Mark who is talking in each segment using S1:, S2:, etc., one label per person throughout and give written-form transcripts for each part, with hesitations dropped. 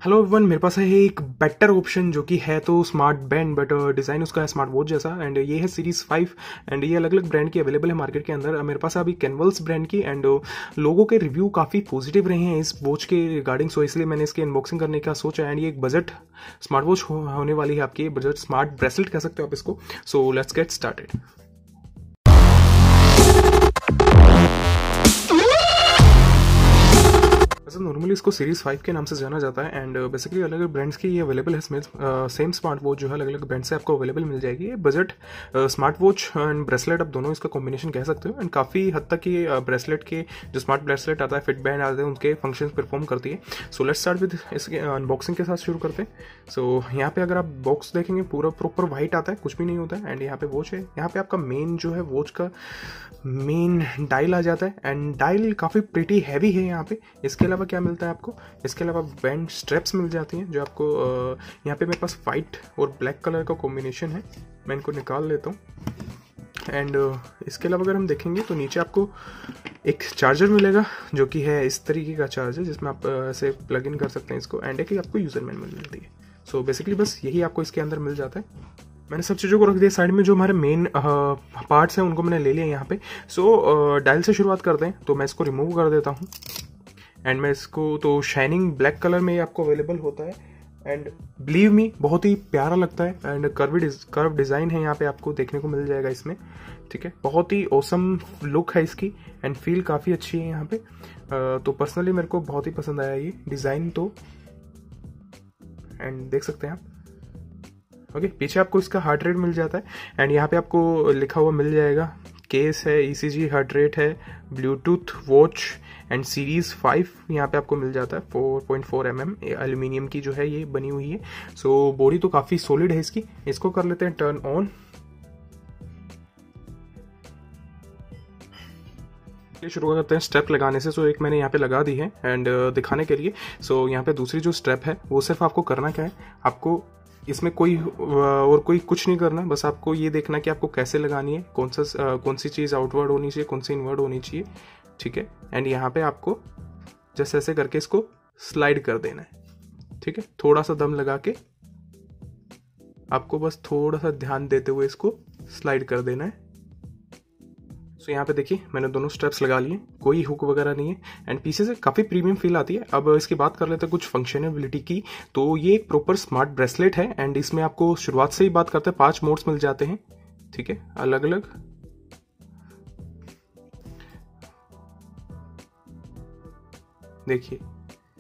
S1: Hello everyone, मेरे पास है एक बेटर ऑप्शन जो कि है तो स्मार्ट बैंड, बट डिज़ाइन उसका है स्मार्ट वॉच जैसा। एंड ये है सीरीज 5 एंड ये अलग अलग ब्रांड की अवेलेबल है मार्केट के अंदर। मेरे पास अभी कैनवल्स ब्रांड की एंड लोगों के रिव्यू काफ़ी पॉजिटिव रहे हैं इस वॉच के रिगार्डिंग, सो इसलिए मैंने इसकी अनबॉक्सिंग करने का सोचा। एंड ये एक बजट स्मार्ट वॉच होने वाली है आपकी, बजट स्मार्ट ब्रेसलेट कह सकते हो आप इसको। So let's get started. वैसे नॉर्मली इसको सीरीज 5 के नाम से जाना जाता है एंड बेसिकली अलग अलग ब्रांड्स की ये अवेलेबल है। सेम स्मार्ट वॉच जो है अलग अलग ब्रांड से आपको अवेलेबल मिल जाएगी। ये budget smart watch and bracelet आप दोनों इसका कॉम्बिनेशन कह सकते हो। एंड काफ़ी हद तक ये ब्रेसलेट के जो स्मार्ट ब्रेसलेट आता है, फिट बैंड आते हैं, उनके फंक्शंस परफॉर्म करती है। सो लेट्स स्टार्ट विद इसके अनबॉक्सिंग के साथ शुरू करते हैं। सो यहाँ पे अगर आप बॉक्स देखेंगे पूरा प्रॉपर वाइट आता है, कुछ भी नहीं होता है। एंड यहाँ पे वॉच है, यहाँ पे आपका मेन जो है वॉच का मेन डायल आ जाता है एंड डायल काफ़ी प्रिटी हैवी है यहाँ पे। इसके अलावा क्या मिलता है आपको, इसके अलावा बैंड स्ट्रैप्स मिल जाती हैं जो आपको यहाँ पे मेरे पास वाइट और ब्लैक कलर का कॉम्बिनेशन है, मैं इनको निकाल लेता हूँ। एंड इसके अलावा अगर हम देखेंगे तो नीचे आपको एक चार्जर मिलेगा जो कि है इस तरीके का चार्जर जिसमें आप ऐसे प्लग इन कर सकते हैं इसको। एंड एक आपको यूज़र मैनुअल मिलती है। सो बेसिकली बस यही आपको इसके अंदर मिल जाता है। मैंने सब चीज़ों को रख दिया साइड में, जो हमारे मेन पार्ट्स हैं उनको मैंने ले लिया यहाँ पे। सो डायल से शुरुआत करते हैं, तो मैं इसको रिमूव कर देता हूँ। एंड मैं इसको तो शाइनिंग ब्लैक कलर में आपको अवेलेबल होता है एंड बिलीव मी बहुत ही प्यारा लगता है। एंड कर्व डिज़ाइन है यहाँ पे आपको देखने को मिल जाएगा इसमें, ठीक है। बहुत ही ऑसम लुक है इसकी एंड फील काफ़ी अच्छी है यहाँ पे। तो पर्सनली मेरे को बहुत ही पसंद आया ये डिज़ाइन तो। एंड देख सकते हैं आप, ओके पीछे आपको इसका हार्ट रेट मिल जाता है एंड यहाँ पे आपको लिखा हुआ मिल जाएगा, केस है, ECG हार्ट रेट है, ब्लूटूथ वॉच एंड सीरीज 5 यहाँ पे आपको मिल जाता है। 4.4 mm एल्यूमिनियम की जो है ये बनी हुई है। सो बॉडी तो काफ़ी सॉलिड है इसकी। इसको कर लेते हैं टर्न ऑन। शुरू करते हैं स्टेप लगाने से। सो एक मैंने यहाँ पे लगा दी है एंड दिखाने के लिए। सो यहाँ पे दूसरी जो स्टेप है वो सिर्फ आपको करना क्या है, आपको इसमें कोई कुछ नहीं करना, बस आपको ये देखना कि आपको कैसे लगानी है, कौन सी चीज़ आउटवर्ड होनी चाहिए, कौन सी इनवर्ड होनी चाहिए, ठीक है। एंड यहाँ पे आपको जैसे ऐसे करके इसको स्लाइड कर देना है, ठीक है। थोड़ा सा दम लगा के आपको बस थोड़ा सा ध्यान देते हुए इसको स्लाइड कर देना है। सो यहाँ पे देखिए मैंने दोनों स्टेप्स लगा लिए, कोई हुक वगैरह नहीं है एंड पीछे से काफ़ी प्रीमियम फील आती है। अब इसकी बात कर लेते हैं कुछ फंक्शनेबिलिटी की। तो ये एक प्रॉपर स्मार्ट ब्रेसलेट है एंड इसमें आपको शुरुआत से ही बात करते हैं 5 मोड्स मिल जाते हैं, ठीक है, अलग अलग। देखिए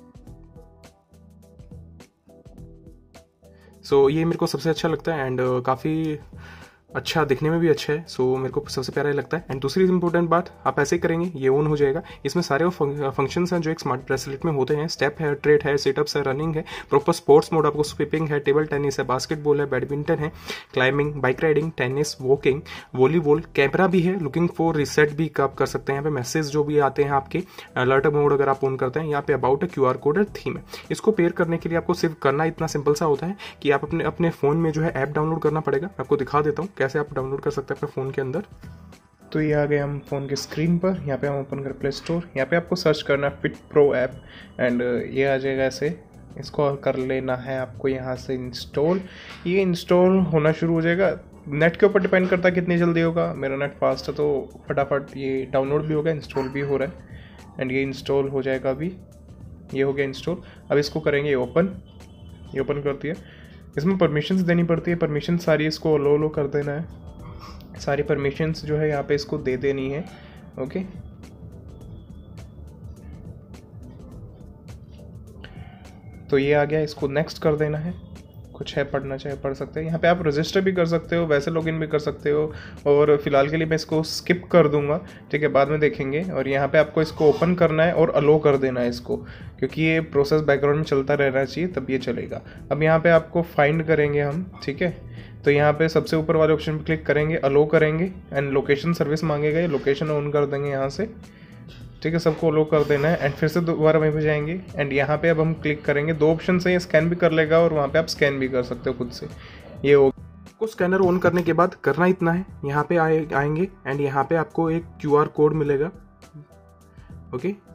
S1: सो ये मेरे को सबसे अच्छा लगता है एंड काफ़ी अच्छा दिखने में भी अच्छा है। सो मेरे को सबसे प्यारा लगता है। एंड दूसरी इंपॉर्टेंट बात, आप ऐसे ही करेंगे ये ऑन हो जाएगा। इसमें सारे वो फंक्शंस हैं जो एक स्मार्ट ब्रेसलेट में होते हैं। स्टेप है, ट्रेट है, सिटअप्स है, रनिंग है, प्रॉपर स्पोर्ट्स मोड आपको स्वीपिंग है, टेबल टेनिस है, बास्केटबॉल है, बैडमिंटन है, climbing, bike riding, tennis, walking, volleyball, camera भी है, लुकिंग फॉर रिसेट भी आप कर सकते हैं। यहाँ पे मैसेज जो भी आते हैं आपके, अलर्ट मोड अगर आप ऑन करते हैं। यहाँ पे अबाउट है, QR कोड है, थीम है। इसको पेयर करने के लिए आपको सिर्फ करना इतना सिंपल सा होता है कि आप अपने फोन में जो है ऐप डाउनलोड करना पड़ेगा। आपको दिखा देता हूँ कैसे आप डाउनलोड कर सकते हैं अपने फ़ोन के अंदर। तो ये आ गए हम फ़ोन के स्क्रीन पर। यहाँ पे हम ओपन कर प्ले स्टोर, यहाँ पे आपको सर्च करना है फिट प्रो ऐप एंड ये आ जाएगा ऐसे। इसको कर लेना है आपको यहाँ से इंस्टॉल। ये इंस्टॉल होना शुरू हो जाएगा। नेट के ऊपर डिपेंड करता है कितनी जल्दी होगा। मेरा नेट फास्ट है तो फटाफट ये डाउनलोड भी होगा, इंस्टॉल भी हो रहा है एंड ये इंस्टॉल हो जाएगा अभी। ये हो गया इंस्टॉल। अब इसको करेंगे ओपन। ये ओपन कर दिया। इसमें परमिशंस देनी पड़ती है, परमिशन सारी इसको लो कर देना है। सारी परमिशंस जो है यहाँ पे इसको दे देनी है, ओके। तो ये आ गया, इसको नेक्स्ट कर देना है। कुछ है पढ़ना चाहे पढ़ सकते हैं। यहाँ पे आप रजिस्टर भी कर सकते हो, वैसे लॉगिन भी कर सकते हो और फिलहाल के लिए मैं इसको स्किप कर दूंगा, ठीक है, बाद में देखेंगे। और यहाँ पे आपको इसको ओपन करना है और अलो कर देना है इसको, क्योंकि ये प्रोसेस बैकग्राउंड में चलता रहना चाहिए तब ये चलेगा। अब यहाँ पे आपको फाइंड करेंगे हम, ठीक है। तो यहाँ पे सबसे ऊपर वाले ऑप्शन पे क्लिक करेंगे, अलो करेंगे एंड लोकेशन सर्विस मांगेगा, ये लोकेशन ऑन कर देंगे यहाँ से, ठीक है। सबको अलो कर देना है एंड फिर से दोबारा वहीं पे जाएंगे एंड यहाँ पे अब हम क्लिक करेंगे। 2 ऑप्शन से ये स्कैन भी कर लेगा और वहाँ पे आप स्कैन भी कर सकते हो खुद से। ये हो को स्कैनर ऑन करने के बाद करना इतना है, यहाँ पे आएंगे एंड यहाँ पे आपको एक QR कोड मिलेगा, ओके।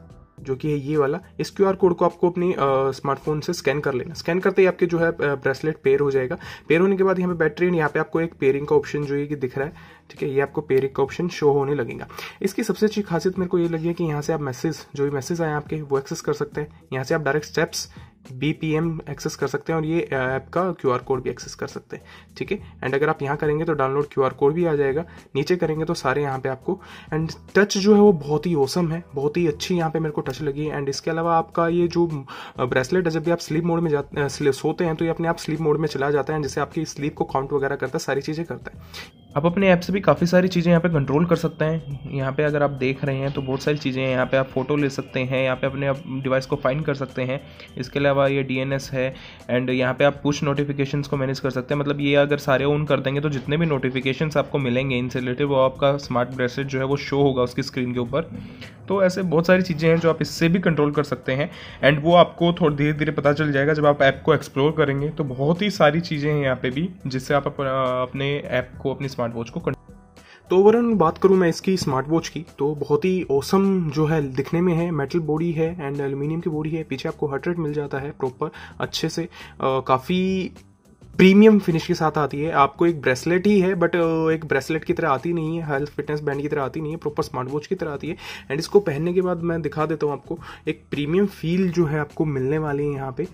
S1: जो कि है ये वाला, इस क्यूआर कोड को आपको अपनी स्मार्टफोन से स्कैन कर लेना। स्कैन करते ही आपके जो है ब्रेसलेट पेयर हो जाएगा। पेयर होने के बाद यहाँ पे बैटरी एंड यहाँ पे आपको एक पेयरिंग का ऑप्शन जो है कि दिख रहा है, ठीक है, ये आपको पेयरिंग का ऑप्शन शो होने लगेगा। इसकी सबसे अच्छी खासियत मेरे को ये लगी है कि यहाँ से आप मैसेज, जो भी मैसेज आए आपके, वो एक्सेस कर सकते हैं। यहाँ से आप डायरेक्ट स्टेप्स BPM एक्सेस कर सकते हैं और ये ऐप का QR कोड भी एक्सेस कर सकते हैं, ठीक है। एंड अगर आप यहाँ करेंगे तो डाउनलोड QR कोड भी आ जाएगा, नीचे करेंगे तो सारे यहाँ पे आपको। एंड टच जो है वो बहुत ही ऑसम है, बहुत ही अच्छी यहाँ पे मेरे को टच लगी। एंड इसके अलावा आपका ये जो ब्रेसलेट है, जब भी आप स्लीप मोड में सोते हैं तो ये अपने आप स्लीप मोड में चला जाता है, जिससे आपकी स्लीप को काउंट वगैरह करता है, सारी चीज़ें करता है। आप अपने ऐप से भी काफ़ी सारी चीज़ें यहाँ पे कंट्रोल कर सकते हैं। यहाँ पे अगर आप देख रहे हैं तो बहुत सारी चीज़ें हैं, यहाँ पे आप फोटो ले सकते हैं, यहाँ पे अपने डिवाइस को फाइंड कर सकते हैं। इसके अलावा ये DNS है एंड यहाँ पे आप पुश नोटिफिकेशंस को मैनेज कर सकते हैं। मतलब ये अगर सारे ऑन कर देंगे तो जितने भी नोटिफिकेशंस आपको मिलेंगे इनसे रिलेटेड, वो आपका स्मार्ट ब्रेसलेट जो है वो शो होगा उसकी स्क्रीन के ऊपर। तो ऐसे बहुत सारी चीज़ें हैं जो आप इससे भी कंट्रोल कर सकते हैं एंड वो आपको थोड़ा धीरे धीरे पता चल जाएगा जब आप ऐप को एक्सप्लोर करेंगे। तो बहुत ही सारी चीज़ें हैं यहाँ पे भी जिससे आप अपने ऐप को, अपनी स्मार्ट वॉच को। तो ओवरऑल बात करूं मैं इसकी स्मार्ट वॉच की, तो बहुत ही ऑसम जो है दिखने में है। मेटल बॉडी है एंड एल्यूमिनियम की बॉडी है, पीछे आपको हार्ट रेट मिल जाता है प्रॉपर अच्छे से, काफ़ी प्रीमियम फिनिश के साथ आती है। आपको एक ब्रेसलेट ही है बट एक ब्रेसलेट की तरह आती नहीं है, हेल्थ फिटनेस बैंड की तरह आती नहीं है, प्रॉपर स्मार्ट वॉच की तरह आती है। एंड इसको पहनने के बाद मैं दिखा देता हूँ आपको, एक प्रीमियम फील जो है आपको मिलने वाली है यहाँ पे।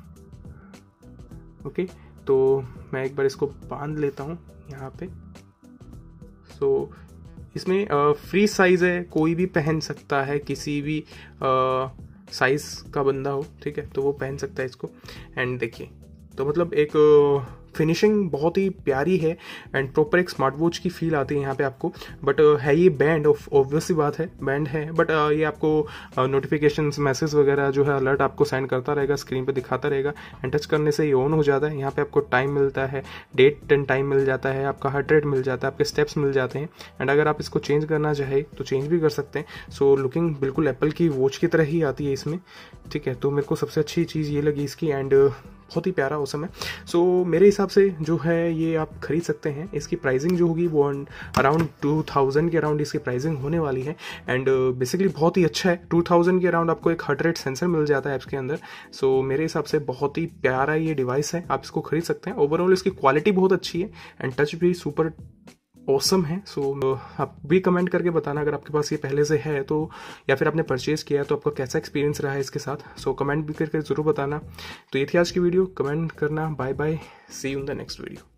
S1: ओके, तो मैं एक बार इसको बांध लेता हूँ यहाँ पे। सो इसमें फ्री साइज है, कोई भी पहन सकता है, किसी भी साइज का बंदा हो, ठीक है, तो वो पहन सकता है इसको। एंड देखिए, तो मतलब एक फिनिशिंग बहुत ही प्यारी है एंड प्रॉपर एक स्मार्ट वॉच की फील आती है यहाँ पे आपको। बट है ये बैंड, ऑब्वियस सी बात है बैंड है, बट ये आपको नोटिफिकेशंस, मैसेज वगैरह जो है अलर्ट आपको सेंड करता रहेगा, स्क्रीन पे दिखाता रहेगा। एंड टच करने से ये ऑन हो जाता है। यहाँ पे आपको टाइम मिलता है, डेट एंड टाइम मिल जाता है, आपका हार्ट रेट मिल जाता है, आपके स्टेप्स मिल जाते हैं। एंड अगर आप इसको चेंज करना चाहे तो चेंज भी कर सकते हैं। सो लुकिंग बिल्कुल एप्पल की वॉच की तरह ही आती है इसमें, ठीक है। तो मेरे को सबसे अच्छी चीज़ ये लगी इसकी एंड बहुत ही प्यारा ऑसम है। सो मेरे हिसाब से जो है ये आप खरीद सकते हैं। इसकी प्राइसिंग जो होगी वो अराउंड 2000 के अराउंड इसकी प्राइसिंग होने वाली है। एंड बेसिकली बहुत ही अच्छा है। 2000 के अराउंड आपको एक हार्ट रेट सेंसर मिल जाता है ऐप्स के अंदर। सो मेरे हिसाब से बहुत ही प्यारा ये डिवाइस है, आप इसको खरीद सकते हैं। ओवरऑल इसकी क्वालिटी बहुत अच्छी है एंड टच भी सुपर ऑसम है। सो आप भी कमेंट करके बताना अगर आपके पास ये पहले से है तो, या फिर आपने परचेज किया है तो आपका कैसा एक्सपीरियंस रहा है इसके साथ। सो कमेंट भी करके ज़रूर बताना। तो ये थी आज की वीडियो, कमेंट करना। Bye bye, see you in the next video.